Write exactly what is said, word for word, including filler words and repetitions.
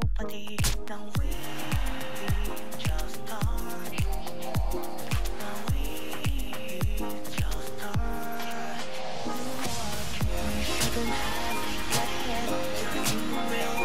nobody. Now we just start. Now we just start. We shouldn't have planned. You're in the real